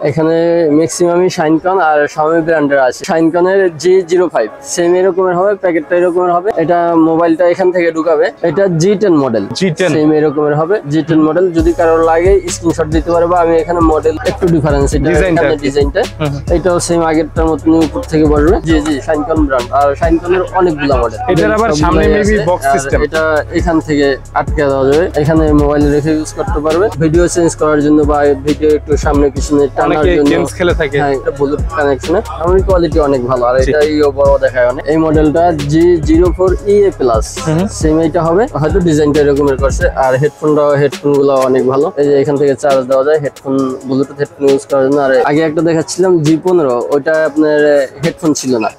এখানে ম্যাক্সিমামই শাইনকন আর Xiaomi ব্র্যান্ডের আছে। শাইনকনের G05 সেম এরকমের হবে, প্যাকেটটা এরকমের হবে। এটা মোবাইলটা এখান থেকে ঢুকাবে। এটা G10 মডেল, সেম এরকমের হবে। G10 মডেল যদি কারো লাগে স্ক্রিনশট দিতে পারে, বা আমি এখানে মডেল একটু ডিফারেন্স, এটা এখানে ডিজাইনটা এটাও সেম আগেরটার মতন উপর থেকে বসবে। জি শাইনকন ব্র্যান্ড। আর শাইনকনের অনেকগুলো মডেল। এটার আবার সামনে মেবি বক্স সিস্টেম, এটা এখান থেকে আটকে দেওয়া যাবে। এখানে মোবাইল রেখে ইউজ করতে পারবে, ভিডিও চেঞ্জ করার জন্য বা ভিডিও একটু সামনে পিছনে টানার জন্য। গেমস খেলে থাকে। হ্যাঁ, এটা ব্লুটুথ কানেকশনে সাউন্ড কোয়ালিটি অনেক ভালো। আর এটা বড় দেখায় অনেক। এই মডেলটা G04EA প্লাস সেম এটা হবে, হয়তো ডিজাইনটা এরকমের করছে। আর হেডফোনগুলো অনেক ভালো। এই যে এখান থেকে চার্জ দেওয়া যায়, হেডফোন ব্লুটুথ হেডফোন ইউজ করার জন্য। আর আগে একটা দেখাচ্ছিলাম G15, ওইটা আপনার হেডফোন ছিল না।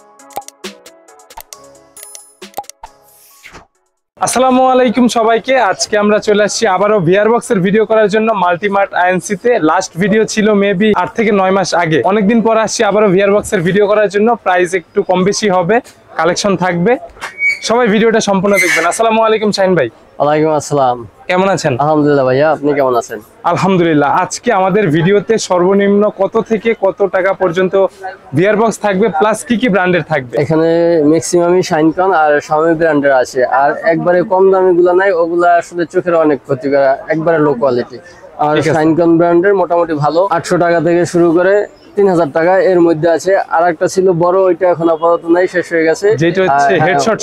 আসসালামু আলাইকুম সবাইকে। আজকে আমরা চলে আসছি আবারও ভিআর বক্সের ভিডিও করার জন্য মাল্টিমার্ট আইএনসি তে। লাস্ট ভিডিও ছিল মেবি 8 থেকে 9 মাস আগে। অনেকদিন পর আসছি আবারও ভিআর বক্সের ভিডিও করার জন্য। প্রাইস একটু কম বেশি হবে, কালেকশন থাকবে, সবাই ভিডিওটা সম্পূর্ণ দেখবেন। আসসালামু আলাইকুম শাহিন ভাই। ওয়ালাইকুম আসসালাম। কেমন আছেন? আলহামদুলিল্লাহ ভাইয়া, আপনি কেমন আছেন? আলহামদুলিল্লাহ। আজকে আমাদের ভিডিওতে সর্বনিম্ন কত থেকে কত টাকা পর্যন্ত ভিআর বক্স থাকবে, প্লাস কি কি ব্র্যান্ডের থাকবে? এখানে ম্যাক্সিমামই শাইনকন আর Xiaomi ব্র্যান্ডের আছে। আর একবারে কম দামি গুলা নাই, ওগুলা আসলে চোখের অনেক ক্ষতি করে, একবারে লো কোয়ালিটি। আর শাইনকন ব্র্যান্ডের মোটামুটি ভালো 800 টাকা থেকে শুরু করে 3000 টাকা এর মধ্যে আছে। আর একটা ছিল বড়, ওইটা এখন আপাতত নাই, শেষ হয়ে গেছে। যেটা হচ্ছে হেডশট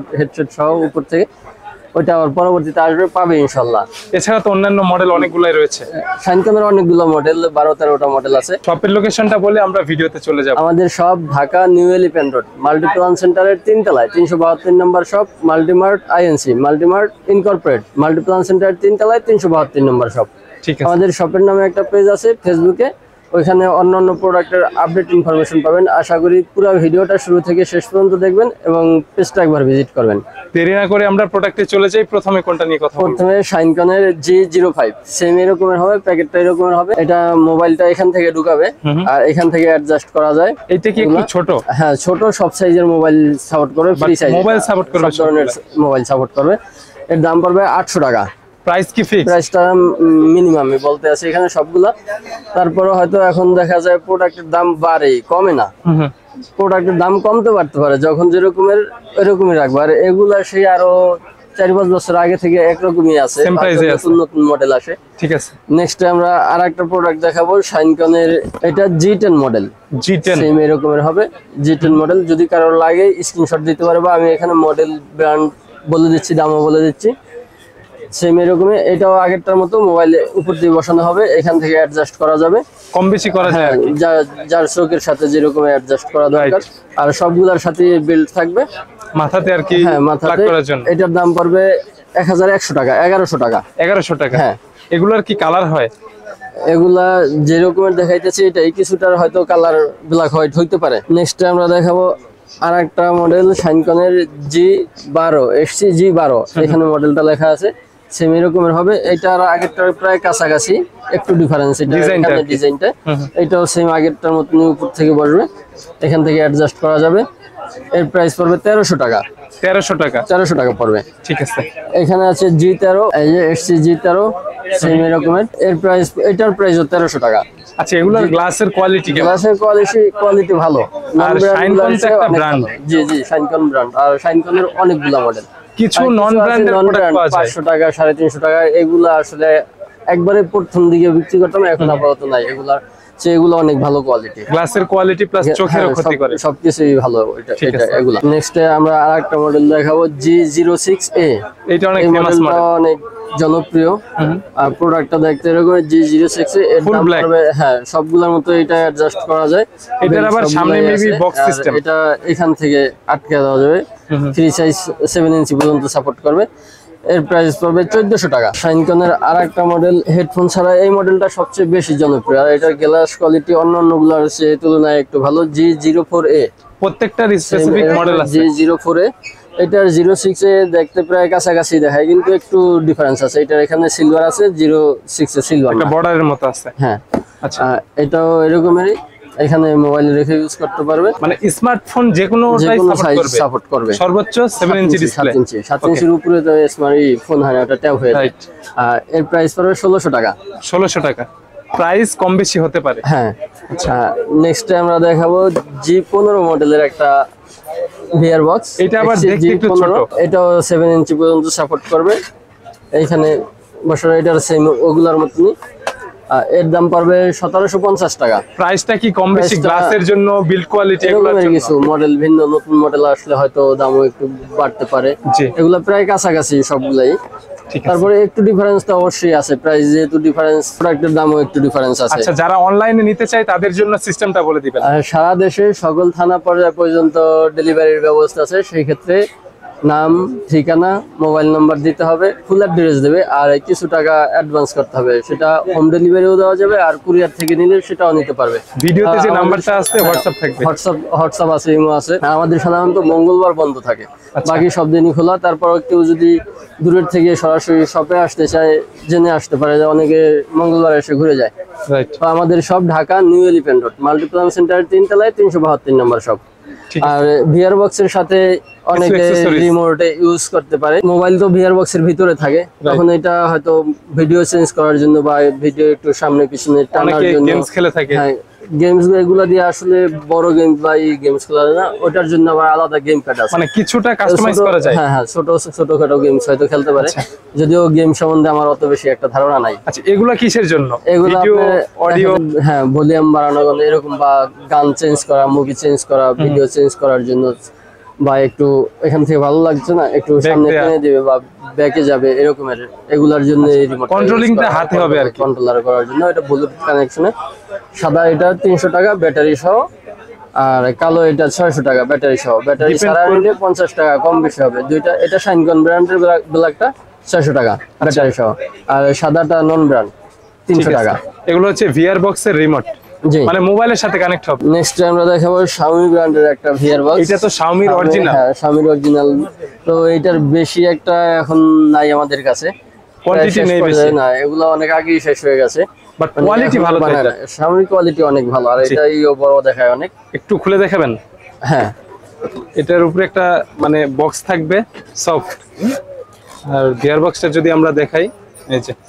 সহ উপর থেকে, ওইটা আবার পরবর্তীতে আসবে, পাবে ইনশাআল্লাহ। এছাড়া তো অন্যান্য মডেল অনেকগুলাই রয়েছে। শাইনকনের অনেকগুলো মডেল, 12-13টা মডেল আছে। শপের লোকেশনটা বলে আমরা ভিডিওতে চলে যাব। আমাদের সব Dhaka new Elephant Road Multiplan সেন্টারের 3 তলায় 372 number shop, Multimart INC, Multimart incorporate, Multiplan সেন্টারের 3 তলায় 372 নম্বর শপ। ঠিক আছে। আমাদের শপের নামে একটা পেজ আছে ফেসবুকে, ওইখানে অন্যান্য প্রোডাক্টের আপডেট ইনফরমেশন পাবেন। আশা করি পুরো ভিডিওটা শুরু থেকে শেষ পর্যন্ত দেখবেন এবং পেজটা একবার ভিজিট করবেন। দেরি না করে আমরা প্রোডাক্টে চলে যাই। প্রথমে কোনটা নিয়ে কথা বলবো? প্রথমে শাইনকনের G05 সেম এরকমের হবে, প্যাকেটটা এরকমের হবে। এটা মোবাইলটা এখান থেকে ঢুকাবে আর এখান থেকে অ্যাডজাস্ট করা যায়। এটা কি একটু ছোট? হ্যাঁ, ছোট, সব সাইজের মোবাইল সাপোর্ট করবে, ফ্রি সাইজ মোবাইল সাপোর্ট করবে, সব ধরনের মোবাইল সাপোর্ট করবে। এর দাম পড়বে 800 টাকা। প্রাইস কি ফিক্স? প্রাইসটা মিনিমামই বলতে আছে এখানে সবগুলা। তারপরে হয়তো এখন দেখা যায় প্রোডাক্টের দাম বাড়ে, কমে না। প্রোডাক্টের দাম কমতে পারতে পারে, যখন যেরকমের এরকমই রাখবে। আর এগুলা সেই আরো 4-5 বছর আগে থেকে একরকমই আছে, নতুন নতুন মডেল আসে। ঠিক আছে। নেক্সট আমরা আরেকটা প্রোডাক্ট দেখাবো শাইনকনের, এটা G10 মডেল। G10 সেম এরকমের হবে, G10 মডেল। যদি কারো লাগে স্ক্রিনশট দিতে পারে, বা আমি এখানে মডেল ব্র্যান্ড বলে দিচ্ছি, দামও বলে দিচ্ছি। সেম এরকমই, এটাও আগেরটার মতো মোবাইলে উপর দিয়ে বসানো হবে, এখান থেকে অ্যাডজাস্ট করা যাবে, কম বেশি করা যায়, যার চোখের সাথে যেরকম অ্যাডজাস্ট করা দরকার। আর সবগুলোর সাথে বেল্ট থাকবে মাথাতে আর কি। হ্যাঁ, মাথাতে করার জন্য। এটার দাম পড়বে 1100 টাকা, 1100 টাকা। 1100 টাকা। হ্যাঁ। এগুলার কি কালার হয়? এগুলা যে রকমের দেখাইতেছি এটাই, কিছুটার হয়তো কালার ব্ল্যাক হোয়াইট হইতে পারে। নেক্সট আমরা দেখাবো আর একটা মডেল শাইনকনের G12 SC G12, এখানে মডেলটা লেখা আছে। সেম এরকমের হবে, এটার আগেরটার প্রায় কাছাকাছি, একটু ডিফারেন্স ডিজাইনটা। এটাও সেম আগেরটার মতন উপর থেকে বসবে, এখান থেকে অ্যাডজাস্ট করা যাবে। এর প্রাইস পড়বে 1300 টাকা। 1300 টাকা? 1300 টাকা পড়বে। ঠিক আছে। এখানে আছে G13, এই যে SC G13 সেম এরকমের। এর প্রাইস, এটার প্রাইসও 1300 টাকা। আচ্ছা, এগুলোর গ্লাসের কোয়ালিটি কেমন? গ্লাসের কোয়ালিটি ভালো। আর শাইনকন তো একটা ব্র্যান্ড। জি শাইনকন ব্র্যান্ড। আর শাইনকনের অনেকগুলো মডেল। কিছু নন ব্র্যান্ডের প্রোডাক্ট পাওয়া যায় 500 টাকা, 350 টাকা। এগুলা আসলে একবারে প্রথম দিকে বিক্রি করতাম, এখন আপাতত নাই। এগুলো অনেক ভালো কোয়ালিটি, গ্লাসের কোয়ালিটি প্লাস চোখের ক্ষতি করে, সবকিছুই ভালো। এটা এগুলা। নেক্সট আমরা আরেকটা মডেল দেখাবো G06A। এটা অনেক ফেমাস মডেল, অনেক জনপ্রিয়। আর প্রোডাক্টটা দেখতে এরকম G06A। এর দাম পড়বে, হ্যাঁ, সবগুলোর মতো এটা অ্যাডজাস্ট করা যায়। এটার আবার সামনে মেবি বক্স সিস্টেম, এটা এখান থেকে আটকে দেওয়া যাবে। ফ্রি সাইজ 7 ইঞ্চি পর্যন্ত সাপোর্ট করবে। এর প্রাইস পড়বে 1400 টাকা। শাইনকনের আরেকটা মডেল, হেডফোন ছাড়া এই মডেলটা সবচেয়ে বেশি জনপ্রিয়। আর এটার গ্লাস কোয়ালিটি অন্যান্যগুলোর তুলনায় একটু ভালো। G04A, প্রত্যেকটার স্পেসিফিক মডেল আছে। G04A, এটার 06A দেখতে প্রায় কাছাকাছি দেখায়, কিন্তু একটু ডিফারেন্স আছে। এটার এখানে সিলভার আছে, 06A সিলভার, একটা বর্ডারের মতো আছে। হ্যাঁ। আচ্ছা, এটাও এরকমই, এখানে মোবাইল রেখে ইউজ করতে পারবে। মানে স্মার্টফোন যে কোনো সাপোর্ট করবে। সর্বোচ্চ 7 ইঞ্চি ডিসপ্লে, 7 ইঞ্চির উপরে তো স্মার্টফোন হয় না, ওটা ট্যাব হয়ে যায়। এর প্রাইস পড়বে 1600 টাকা। 1600 টাকা। প্রাইস কম বেশি হতে পারে। হ্যাঁ। আচ্ছা, নেক্সটে আমরা দেখাবো G15 মডেলের একটা ভিআর বক্স। এটা আবার দেখতে একটু ছোট। এটাও 7 ইঞ্চি পর্যন্ত সাপোর্ট করবে। এইখানে বসানো এটার সেম ওগুলার মতনই। এর দাম পড়বে 1750 টাকা। প্রাইসটা কি কম বেশি গ্লাসের জন্য, বিল্ড কোয়ালিটি এগুলোর জন্য? কিছু মডেল ভিন্ন, নতুন মডেল আসলে হয়তো দামও একটু বাড়তে পারে। এগুলো প্রায় কাছাকাছি সবগুলাই। তারপরে একটু ডিফারেন্স তো অবশ্যই আছে, প্রাইস যেহেতু ডিফারেন্স, প্রোডাক্টের দামও একটু ডিফারেন্স আছে। আচ্ছা, যারা অনলাইনে নিতে চায় তাদের জন্য সিস্টেমটা বলে দিবেন। সারা দেশে সকল থানা পর্যায় পর্যন্ত ডেলিভারির ব্যবস্থা আছে। সেই ক্ষেত্রে নাম, ঠিকানা, মোবাইল নাম্বার দিতে হবে, ফুল অ্যাড্রেস দেবে, আর কিছু টাকা অ্যাডভান্স করতে হবে। সেটা হোম ডেলিভারিও দেওয়া যাবে, আর কুরিয়ার থেকে নিলে সেটাও নিতে পারবে। ভিডিওতে যে নাম্বারটা আছে হোয়াটসঅ্যাপ থাকবে। হোয়াটসঅ্যাপ আছে, ইমো আছে। আমাদের সাধারণত মঙ্গলবার বন্ধ থাকে, বাকি সব দিনই খোলা। তারপর কেউ যদি দূরের থেকে সরাসরি শপে আসতে চায়, জেনে আসতে পারে যে অনেকে মঙ্গলবার এসে ঘুরে যায়। তো আমাদের সব Dhaka new Elephant Road Multiplan সেন্টারের 3 তলায় 372 নম্বর শপ। আর ভিআর বক্সের সাথে অনেকে রিমোটে ইউজ করতে পারে। মোবাইল তো ভিআর বক্সের ভিতরে থাকে, তখন এটা হয়তো ভিডিও চেঞ্জ করার জন্য বা ভিডিও একটু সামনে পিছনে টানার জন্য, গেমস খেলে থাকে। হ্যাঁ, গেমস এগুলা দিয়ে আসলে বড় গেম বা এই গেমস খেলা যায় না, ওটার জন্য আবার আলাদা গেম প্যাড আছে, মানে কিছুটা কাস্টমাইজ করা যায়। হ্যাঁ হ্যাঁ, ছোটখাটো গেমস হয়তো খেলতে পারে। যদিও গেম সম্বন্ধে আমার অত বেশি একটা ধারণা নাই। আচ্ছা, এগুলা কিসের জন্য? এগুলো ভিডিও, অডিও? হ্যাঁ, ভলিউম বাড়ানো এরকম, বা গান চেঞ্জ করা, মুভি চেঞ্জ করা, ভিডিও চেঞ্জ করার জন্য, বা একটু এখান থেকে ভালো লাগছে না একটু সামনে টেনে দিবে বা ব্যাকে যাবে, এরকমের এগুলার জন্য এই রিমোট কন্ট্রোলিংটা হাতে হবে আর কি, কন্ট্রোলার করার জন্য। এটা ব্লুটুথ কানেকশনে। সাদা এটা 300 টাকা ব্যাটারি সহ, আর কালো এটা 600 টাকা ব্যাটারি সহ। ব্যাটারি ছাড়া নিলে 50 টাকা কম বেশি হবে। দুইটা, এটা শাইনকন ব্র্যান্ডের ব্ল্যাকটা 600 টাকা ব্যাটারি সহ, আর সাদাটা নন ব্র্যান্ড 300 টাকা। এগুলো হচ্ছে ভিআর বক্সের রিমোট, মানে মোবাইলের সাথে কানেক্ট হবে। নেক্সট আমরা দেখাবো Xiaomi ব্র্যান্ডের একটা ভিআর বক্স। এটা তো Xiaomi অরিজিনাল। হ্যাঁ, Xiaomi অরিজিনাল। তো এটার বেশি একটা এখন নাই আমাদের কাছে, কোয়ান্টিটি নেই বেশি না, এগুলো অনেক আগেই শেষ হয়ে গেছে। বাট কোয়ালিটি ভালো থাকে, Xiaomi কোয়ালিটি অনেক ভালো, আর এটাই বড় দেখায় অনেক। একটু খুলে দেখাবেন? হ্যাঁ, এটার উপরে একটা মানে বক্স থাকবে সফট, আর গিয়ার বক্সটা যদি আমরা দেখাই, এই যে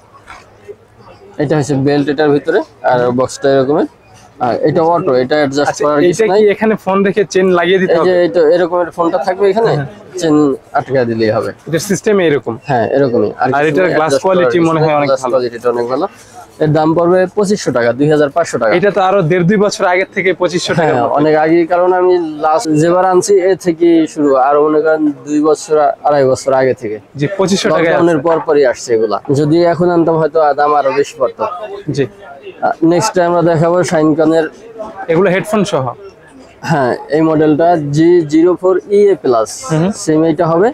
এটা হচ্ছে বেল্ট এটার ভিতরে, আর বক্সটা এরকমের। আর এটা অটো, এটা অ্যাডজাস্ট করার কিছু নাই। এটা কি এখানে ফোন রেখে চেন লাগিয়ে দিতে হবে? এই যে এটা এরকমের ফোনটা থাকবে এখানে, চেন আটকে দিলেই হবে। এটা সিস্টেম এরকম। হ্যাঁ, এরকমই। আর এটার গ্লাস কোয়ালিটি মনে হয় অনেক ভালো। কোয়ালিটিটা অনেক ভালো। এর দাম পড়বে 2500 টাকা, 2500 টাকা। এটা তো আরো 1.5-2 বছর আগে থেকে 2500 টাকা। অনেক আগে, কারণ আমি লাস্ট যেবার আনছি এ থেকে শুরু, আর মনে করেন 2 বছর 2.5 বছর আগে থেকে জি 2500 টাকা লকডাউনের পরই আসছে এগুলা। যদি এখন আনতাম হয়তো দাম আরো বেশি পড়তো। জি। নেক্সট আমরা দেখাবো শাইনকনের, এগুলো হেডফোন সহ। হ্যাঁ, এই মডেলটা G04EA প্লাস, সেম এইটা হবে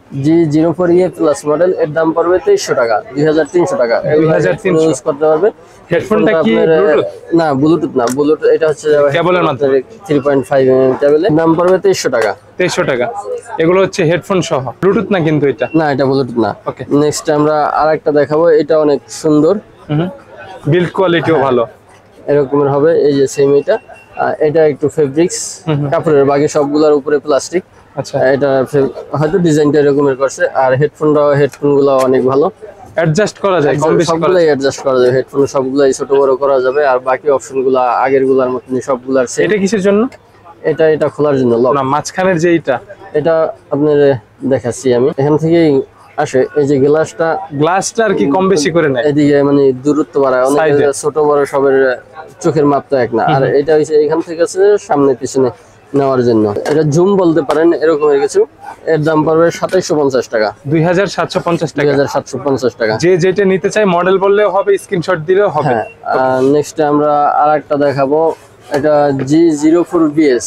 G04EA প্লাস মডেল। এর দাম পড়বে 2300 টাকা, 2300 টাকা। 2300 ইউজ করতে পারবে। হেডফোনটা কি ব্লুটুথ? না, ব্লুটুথ না, ব্লুটুথ এটা হচ্ছে কেবলের মাধ্যমে 3.5 mm কেবলের। দাম পড়বে 2300 টাকা। 2300 টাকা। এগুলো হচ্ছে হেডফোন সহ, ব্লুটুথ না কিন্তু এটা? না, এটা ব্লুটুথ না। ওকে। নেক্সট আমরা আরেকটা দেখাবো, এটা অনেক সুন্দর, বিল্ড কোয়ালিটিও ভালো, এরকমের হবে। এই যে সেম এটা একটু ফেব্রিক্স কাপড়ের, বাকি সবগুলোর উপরে প্লাস্টিক। আচ্ছা, এটা হয়তো ডিজাইনটা এরকমের করছে। আর হেডফোনগুলো অনেক ভালো, অ্যাডজাস্ট করা যায়, কম বেশি করা সবগুলাই যায়। অ্যাডজাস্ট করা যায়। হেডফোন সবগুলাই ছোট বড় করা যাবে, আর বাকি অপশনগুলো আগের গুলার মতনই সবগুলার সেম। এটা কিসের জন্য? এটা খোলার জন্য লক। না, মাঝখানের যে এটা আপনার দেখাচ্ছি আমি, এখান থেকেই আসে। এই যে গ্লাসটা আর কি কম বেশি করে নেয়, এদিকে মানে দূরত্ব বাড়ায় অনেক, ছোট বড় সবের চোখের মাপ তো এক না। আর এটা হচ্ছে এখান থেকে আছে সামনে পিছনে নেওয়ার জন্য, এটা জুম বলতে পারেন, এরকমের কিছু। এর দাম পড়বে 2750 টাকা, 2750 টাকা। 2750 টাকা। যে যেটা নিতে চাই মডেল বললেও হবে, স্ক্রিনশট দিলেও হবে। নেক্সট আমরা আরেকটা দেখাবো, এটা G04BS।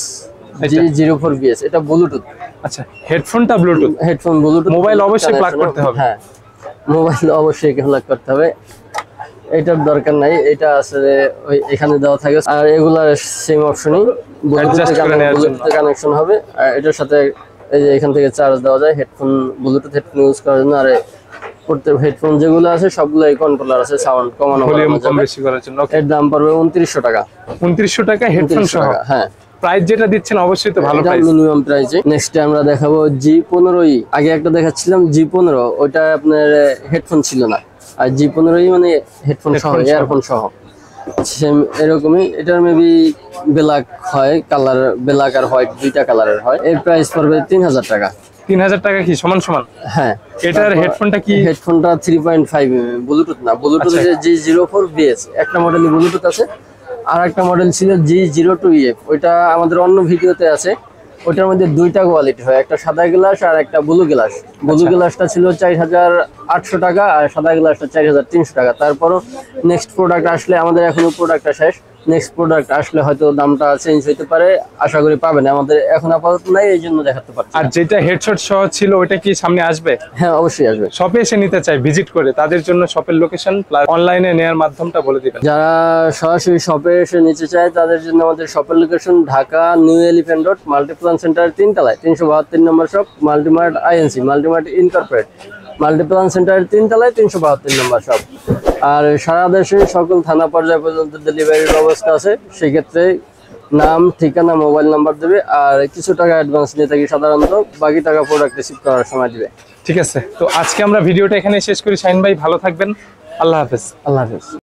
G04BS এটা ব্লুটুথ। আচ্ছা, হেডফোনটা ব্লুটুথ, হেডফোন ব্লুটুথ। মোবাইল অবশ্যই প্লাগ করতে হবে। হ্যাঁ, মোবাইল অবশ্যই প্লাগ করতে হবে, এটার দরকার নাই। এটা আসলে ওই এখানে দেওয়া থাকে, আর এগুলার সেম অপশনই ব্লুটুথ কানেকশন হবে। আর এটার সাথে এই যে এখান থেকে চার্জ দেওয়া যায়। হেডফোন ব্লুটুথ হেডফোন ইউজ করার জন্য। আর প্রত্যেক হেডফোন যেগুলো আছে সবগুলাই কন্ট্রোলার আছে, সাউন্ড কমানো কম বেশি করার জন্য। এর দাম পড়বে 2900 টাকা। 2900 টাকা হেডফোন সহ। হ্যাঁ, প্রাইস যেটা দিচ্ছেন অবশ্যই তো ভালো প্রাইস, মিনিমাম প্রাইসে। নেক্সট আমরা দেখাবো G15E। আগে একটা দেখাচ্ছিলাম G15, ওইটা আপনার হেডফোন ছিল না, আর G15E মানে হেডফোন সহ, ইয়ারফোন সহ। সেম এরকমই, এটার মেবি ব্ল্যাক হয়, কালার ব্ল্যাক আর হোয়াইট দুইটা কালারের হয়। এর প্রাইস পড়বে 3000 টাকা। 3000 টাকা কি সমান সমান? হ্যাঁ। এটার হেডফোনটা কি? হেডফোনটা 3.5 ব্লুটুথ না, ব্লুটুথ আচ্ছা। G04BS একটা মডেলই ব্লুটুথ আছে। আর একটা মডেল ছিল G02EF, ওইটা আমাদের অন্য ভিডিওতে আছে। ওইটার মধ্যে দুইটা কোয়ালিটি হয়, একটা সাদা গ্লাস আর একটা ব্লু গ্লাস। ব্লু গ্লাসটা ছিল 4800 টাকা আর সাদা গ্লাসটা 4300 টাকা। তারপরও নেক্সট প্রোডাক্ট আসলে, আমাদের এখনো প্রোডাক্টটা শেষ, নেক্সট প্রোডাক্ট আসলে হয়তো দামটা চেঞ্জ হতে পারে, আশা করি পাবেন। আমাদের এখন আপাতত নাই, এই জন্য দেখাতে পারছি আর না। যেটা হেডশট সহ ছিল ওইটা কি সামনে আসবে? হ্যাঁ, অবশ্যই আসবে। শপে এসে নিতে চাই ভিজিট করে, তাদের জন্য শপের লোকেশন প্লাস অনলাইনে নেওয়ার মাধ্যমটা বলে দিবেন। যারা সরাসরি শপে এসে নিতে চায় তাদের জন্য আমাদের শপের location Dhaka new Elephant Road, Multiplan centre 3 তলায়, 372 number shop, Multimart INC, Multimart incorporate, Multiplan centre 3 তলায়, 372 নম্বর শপ। আর সারা দেশে সকল থানা পর্যায় পর্যন্ত ডেলিভারির ব্যবস্থা আছে। সেক্ষেত্রে নাম, ঠিকানা, মোবাইল নাম্বার দেবে আর কিছু টাকা অ্যাডভান্স নিয়ে থাকি সাধারণত, বাকি টাকা প্রোডাক্ট রিসিভ করার সময় দিবে। ঠিক আছে, তো আজকে আমরা ভিডিওটা এখানে শেষ করি। শাহিন ভাই ভালো থাকবেন, আল্লাহ হাফেজ। আল্লাহ হাফেজ।